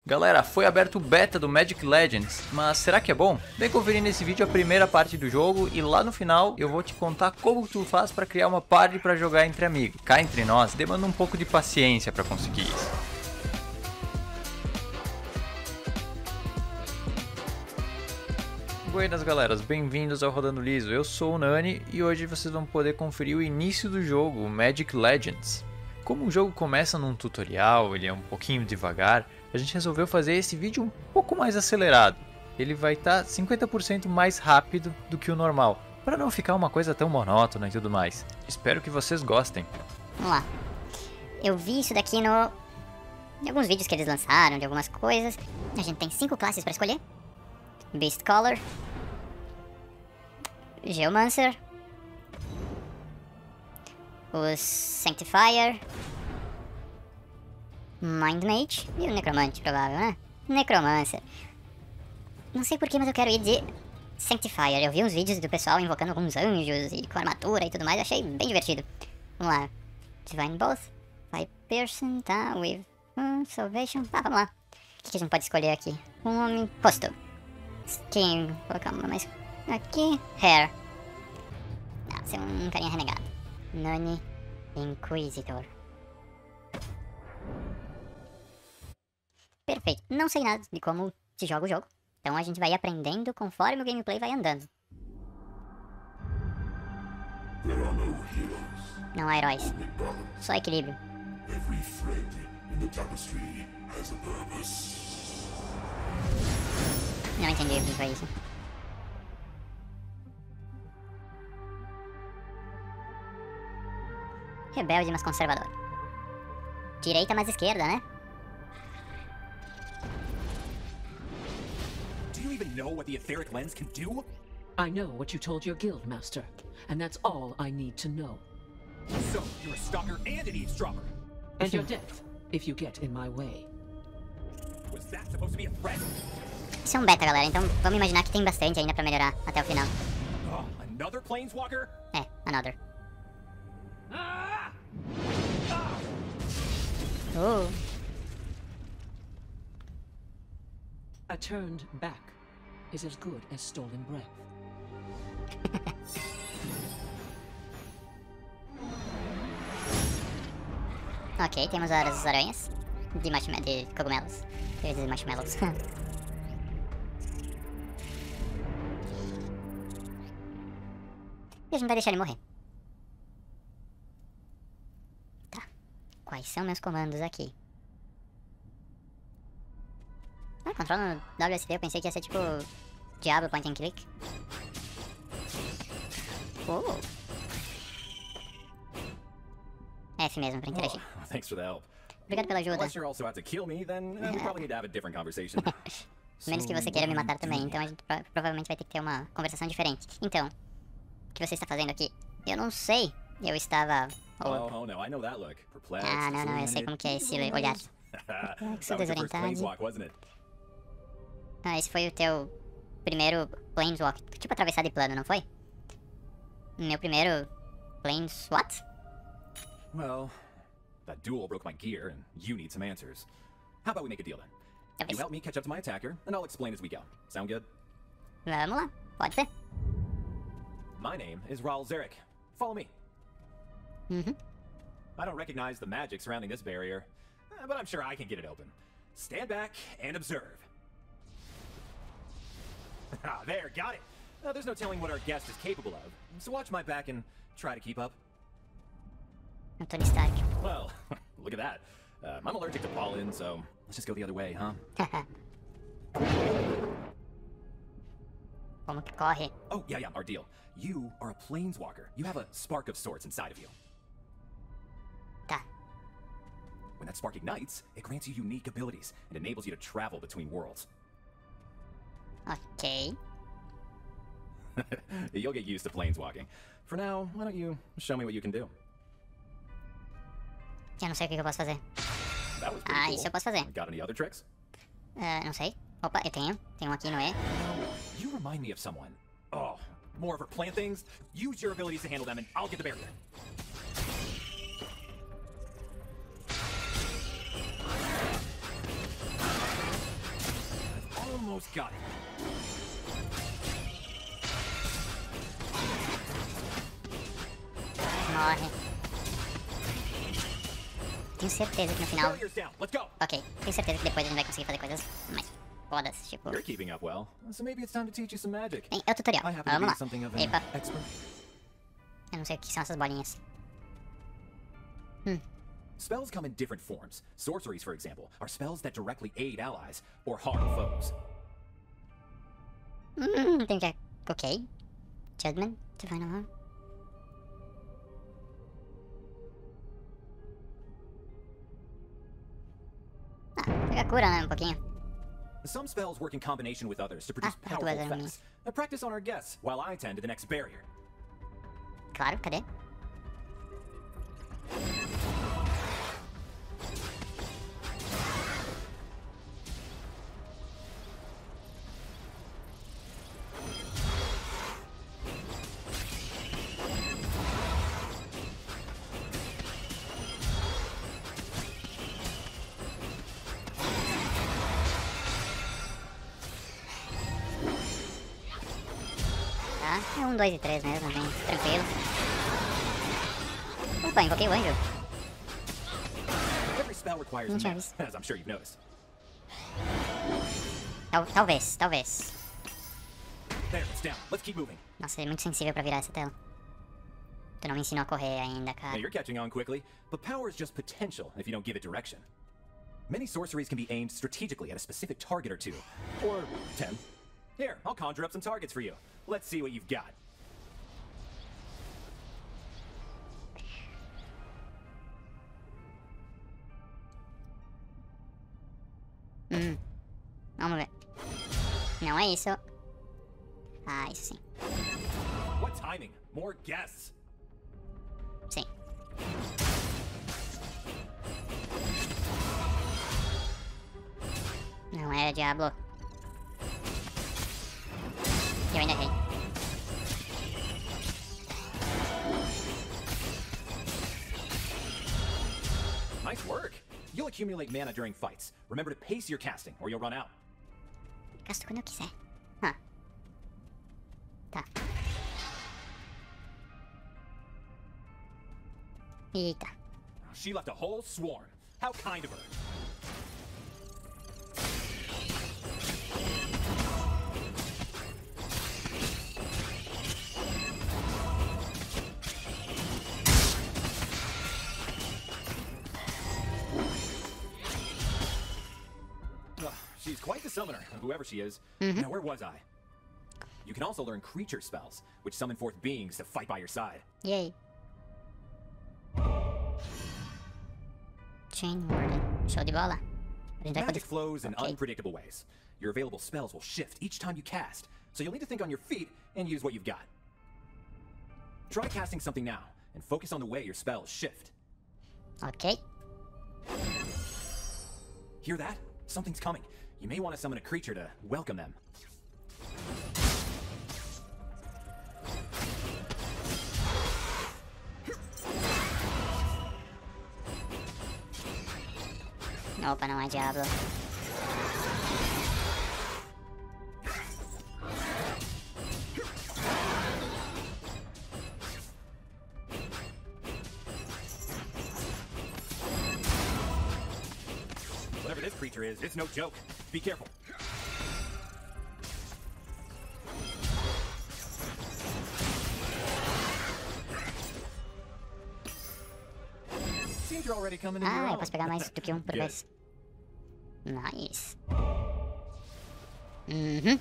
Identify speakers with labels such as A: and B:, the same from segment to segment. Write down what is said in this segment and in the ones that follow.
A: Galera, foi aberto o beta do Magic Legends, mas será que é bom? Vem conferir nesse vídeo a primeira parte do jogo e lá no final eu vou te contar como tu faz para criar uma party para jogar entre amigos. Cá entre nós, demanda um pouco de paciência para conseguir isso. Buenas galeras, bem-vindos ao Rodando Liso, eu sou o Nani e hoje vocês vão poder conferir o início do jogo, o Magic Legends. Como o jogo começa num tutorial, ele é um pouquinho devagar, a gente resolveu fazer esse vídeo um pouco mais acelerado. Ele vai estar 50% mais rápido do que o normal, para não ficar uma coisa tão monótona e tudo mais. Espero que vocês gostem.
B: Vamos lá. Eu vi isso daqui em alguns vídeos que eles lançaram, de algumas coisas. A gente tem 5 classes para escolher. Beast Caller, Geomancer, o Sanctifier, Mind Mage e o Necromante, provável, né? Necromancer. Não sei porquê, mas eu quero ir de Sanctifier. Eu vi uns vídeos do pessoal invocando alguns anjos e com armadura e tudo mais, eu achei bem divertido. Vamos lá. Divine Both, 5 Piercing, tá? With Salvation. Vamos lá. O que a gente pode escolher aqui? Um homem posto. Skin, vou colocar uma mais aqui. Hair. Não, vai ser um carinha renegado. Nani Inquisitor. Perfeito. Não sei nada de como se joga o jogo. Então a gente vai aprendendo conforme o gameplay vai andando. Não há heróis. Só equilíbrio. Não entendi o que foi isso. Rebelde, mas conservador. Direita, mas esquerda, né?
C: Do you even know what the etheric lens can do?
D: I know what you told your guild master, and that's all I need to know.
C: So, you're a stalker and an eavesdropper.
D: And your death, if you get in my way.
C: Was that supposed to be a threat?
B: Isso é um beta, galera, então vamos imaginar que tem bastante ainda pra melhorar até o final.
C: Oh, another planeswalker?
B: É, another.
C: Ah!
D: A turned back is as good as stolen breath.
B: Ok, temos as aranhas de cogumelos. Eu ia dizer marshmallows. E a gente vai deixar ele morrer. Tá. Quais são meus comandos aqui? Ah, controle no WSD, eu pensei que ia ser tipo Diablo Point and Click. Oh. F mesmo, pra interagir.
C: Oh, thanks for the help.
B: Obrigado pela ajuda.
C: Unless you're also out to kill me, then we probably need to have a different conversation.
B: Menos que você queira me matar também, então a gente provavelmente vai ter que ter uma conversação diferente. Então, o que você está fazendo aqui? Eu não sei. Eu estava...
C: Oh no, I know that look. Perplexed.
B: Ah, não, eu sei como que é esse olhar.
C: That was your first
B: Desorientado.
C: planeswalk, wasn't it?
B: Ah, esse foi o teu primeiro Planeswalk. Tipo atravessado de plano, não foi? Meu primeiro Planes... What?
C: Well, that duel broke my gear, and you need some answers. How about we make a deal then? You
B: Talvez.
C: help me catch up to my attacker, and I'll explain as we go. Sound good?
B: Vamos lá, pode ser.
C: My name is Raul Zarek. Follow me.
B: Uhum.
C: I don't recognize the magic surrounding this barrier, but I'm sure I can get it open. Stand back and observe. Ah, there, got it. There's no telling what our guest is capable of, so watch my back and try to keep up.
B: O Tony Stark.
C: Well, look at that. I'm allergic to pollen, so let's just go the other way, huh?
B: Como que corre?
C: Oh, yeah, our deal. You are a planeswalker. You have a spark of sorts inside of you.
B: Tá.
C: When that spark ignites, it grants you unique abilities and enables you to travel between worlds.
B: Ok.
C: You'll get used to planeswalking. For now, why don't you show me what you can do?
B: Eu não sei o que eu posso fazer.
C: That was pretty cool.
B: Isso eu posso fazer.
C: Got any other tricks?
B: Não sei. Opa, eu tenho. Tem um aqui no E.
C: You remind me of someone. Oh, more of her plant things? Use your abilities to handle them and I'll get the barrier. Almost got it.
B: Morre. Tenho certeza que no final...
C: Barrier's down. Let's go.
B: Ok, tenho certeza que depois a gente vai conseguir fazer coisas mais fodas, tipo...
C: You're keeping up well, so maybe it's time to teach you some magic.
B: Bem, é o tutorial.
C: I happen to
B: Vamos
C: be
B: lá.
C: something of
B: Epa,
C: an expert.
B: eu não sei o que são essas bolinhas.
C: Spells come in different forms. Sorceries, for example, are spells that directly aid allies or harm foes.
B: Tem que... Ok. Judgment, Divine Alarm. Ah, pega cura, né? Um pouquinho.
C: Some spells work in combination with others to produce
B: Ah,
C: powerful
B: duas arminhas.
C: effects. Now practice on our guess while I tend to the next barrier.
B: Claro, cadê? Tá, é 1, 2 e 3 mesmo, bem tranquilo. Opa, invoquei o anjo.
C: Every spell requires
B: Não tinha
C: mana,
B: visto.
C: as I'm sure you've noticed.
B: Talvez, talvez.
C: There, it's down. Let's keep moving.
B: Nossa, é muito sensível pra virar essa tela. Tu não me ensinou a correr ainda,
C: Now
B: cara.
C: you're catching on quickly, but power is just potential if you don't give it direction. Many sorceries can be aimed strategically at a specific target or two, or 10. Here, I'll conjure up some targets for you. Let's see what you've got.
B: Vamos ver. Não é isso. Ah, isso sim.
C: What timing? More guests.
B: Sim. Não era Diablo. Eu ainda errei.
C: Nice work. You'll accumulate mana during fights. Remember to pace your casting, or you'll run out.
B: Gasto quando eu quiser. Ah. Tá. Eita.
C: She left a whole swarm. How kind of her. Ugh, she's quite the summoner, whoever she is. Now, where was I? You can also learn creature spells, which summon forth beings to fight by your side.
B: E aí? Chain Warden. Show de bola. A gente vai
C: Magic
B: poder...
C: flows in
B: Ok.
C: unpredictable ways. Your available spells will shift each time you cast, so you'll need to think on your feet and use what you've got. Try casting something now, and focus on the way your spells shift.
B: Ok.
C: Hear that? Something's coming. You may want to summon a creature to welcome them.
B: Opa, não é Diablo.
C: Whatever this creature is, it's no joke. Be careful. Seems you're already coming into your
B: Ah, eu
C: own.
B: posso pegar mais do que um por
C: Good.
B: vez. Nice. Uhum.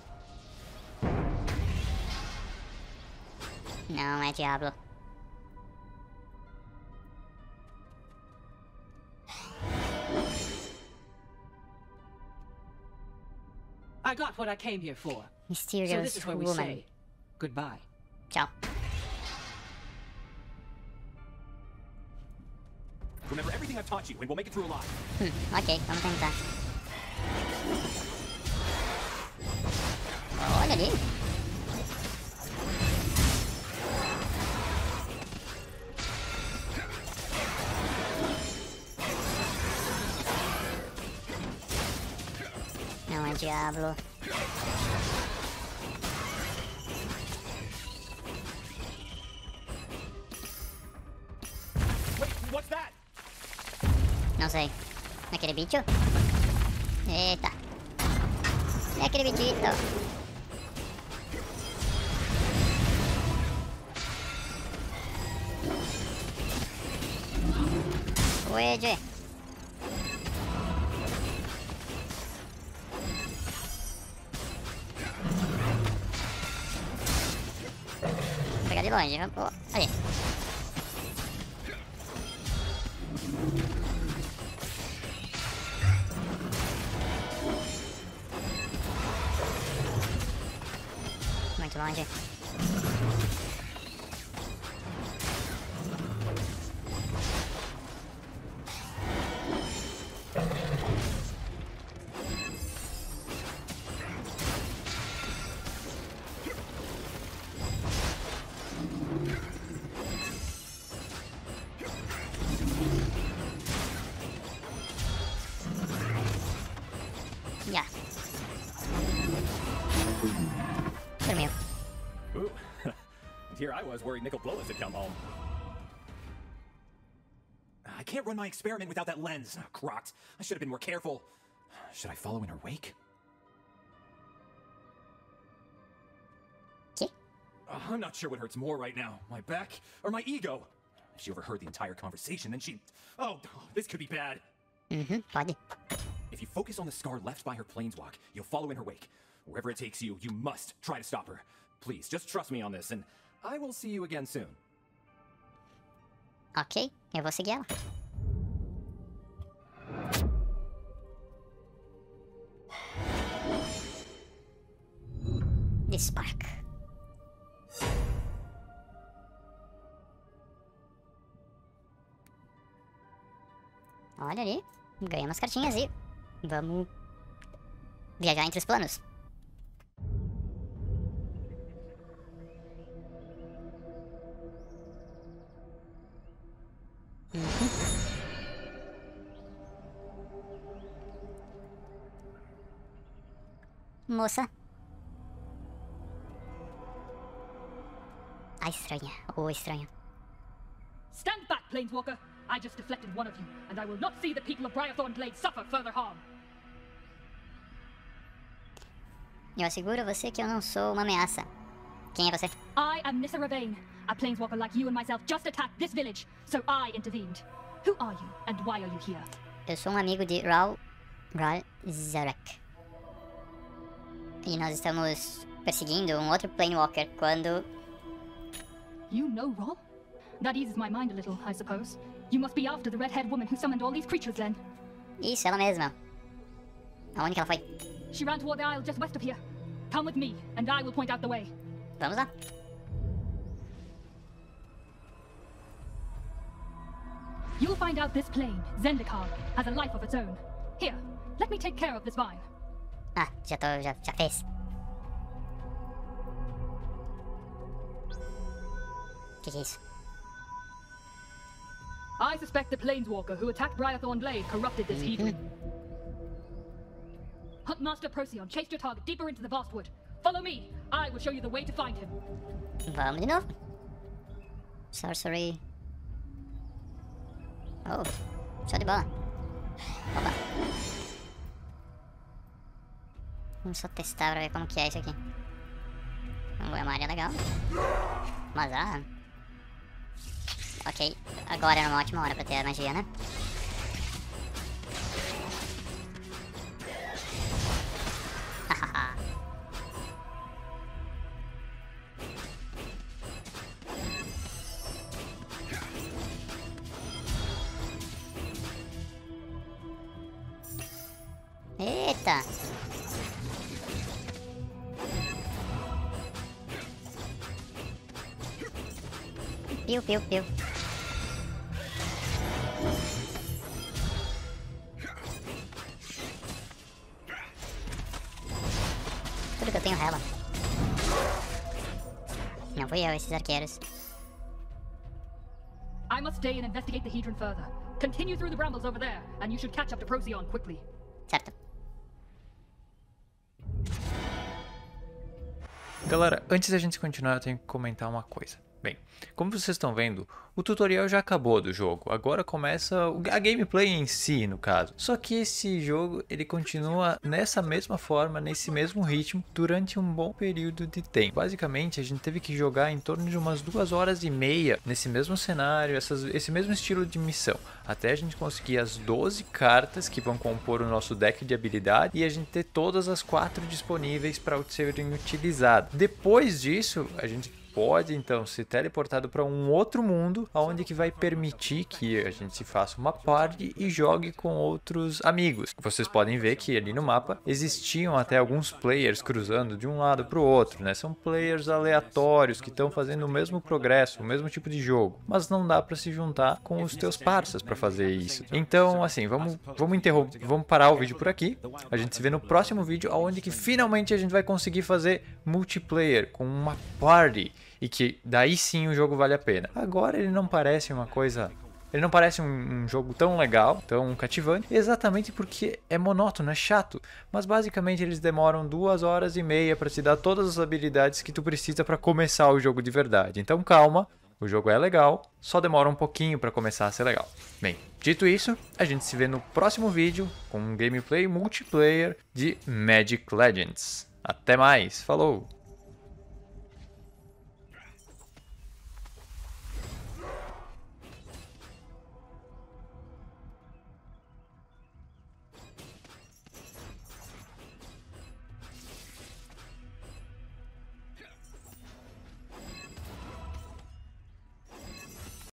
B: Não é Diablo.
D: I got what I came here for. So
B: Mysterious
D: this is where we
B: Woman.
D: say goodbye.
B: Tchau.
C: Remember everything I've taught you, and we'll make it through alive.
B: Ok, vamos tentar. Olha ali. Não é diabo.
C: Wait, what's that?
B: Não sei. Aquele bicho? Eita. É aquele bichito. Ué. Vou pegar de longe. Oh, ali. Muito longe. Já. Dormiu.
C: Ooh. And here I was worried Nicol Bolas had come home. I can't run my experiment without that lens. Oh, crocked. I should have been more careful. Should I follow in her wake?
B: Que?
C: I'm not sure what hurts more right now. My back or my ego? If she overheard the entire conversation, then she... Oh, this could be bad.
B: Pode.
C: If you focus on the scar left by her planeswalk, you'll follow in her wake. Wherever it takes you, you must try to stop her. Please, just trust me on this, and I will see you again soon.
B: Ok, eu vou seguir ela. The Spark. Olha ali, ganhei umas cartinhas e vamos viajar entre os planos. Moça. A estranha, ou estranha.
E: Stand back, Planeswalker! I just deflected one of you, and I will not see the people of Briarthorn Glade suffer further harm.
B: Eu asseguro a você que eu não sou uma ameaça. Quem é você?
E: I am Nissa Ravane. A Planeswalker like you and myself just attacked this village, so I intervened. Who are you, and why are you here?
B: Eu sou um amigo de Ral Zarek. E nós estamos perseguindo um outro Planewalker quando...
E: You know Ral? That eases my mind a little, I suppose. You must be after the red-haired woman who summoned all these creatures, then.
B: Isso, ela mesma. Aonde que ela foi?
E: She ran toward the isle just west of here. Come with me, and I will point out the way.
B: Vamos lá.
E: You'll find out this plane, Zendikar, has a life of its own. Here, let me take care of this vine.
B: Ah, já fez. Que é isso?
E: I suspect the Planeswalker who attacked Briarthorn Glade corrupted this Hedron. Huntmaster Procyon chased your target deeper into the vast wood. Follow me. I will show you the way to find him.
B: Vamos de novo. Sorcery. Oh, show de bola. Opa. Vamos só testar pra ver como que é isso aqui. É uma área legal. Mas ok, agora é uma ótima hora pra ter a magia, né? Eita! Piu. Tudo que eu tenho rela. Não fui eu, esses arqueiros.
E: I must stay and investigate the Hedron further. Continue through the brambles over there, and you should catch up to Procyon quickly.
B: Certo.
A: Galera, antes da gente continuar, eu tenho que comentar uma coisa. Bem, como vocês estão vendo, o tutorial já acabou do jogo, agora começa a gameplay em si, no caso. Só que esse jogo, ele continua nessa mesma forma, nesse mesmo ritmo, durante um bom período de tempo. Basicamente, a gente teve que jogar em torno de umas 2 horas e meia nesse mesmo cenário, esse mesmo estilo de missão, até a gente conseguir as 12 cartas que vão compor o nosso deck de habilidade e a gente ter todas as 4 disponíveis para serem utilizadas. Depois disso, a gente pode então ser teleportado para um outro mundo, onde que vai permitir que a gente faça uma party e jogue com outros amigos. Vocês podem ver que ali no mapa existiam até alguns players cruzando de um lado para o outro, né? São players aleatórios que estão fazendo o mesmo progresso, o mesmo tipo de jogo, mas não dá para se juntar com os teus parceiros para fazer isso. Então, assim, vamos parar o vídeo por aqui. A gente se vê no próximo vídeo, onde que finalmente a gente vai conseguir fazer multiplayer com uma party. E que daí sim o jogo vale a pena. Agora ele não parece uma coisa... Ele não parece um jogo tão legal, tão cativante, exatamente porque é monótono, é chato. Mas basicamente eles demoram 2 horas e meia para te dar todas as habilidades que tu precisa para começar o jogo de verdade. Então calma, o jogo é legal, só demora um pouquinho para começar a ser legal. Bem, dito isso, a gente se vê no próximo vídeo com um gameplay multiplayer de Magic Legends. Até mais, falou!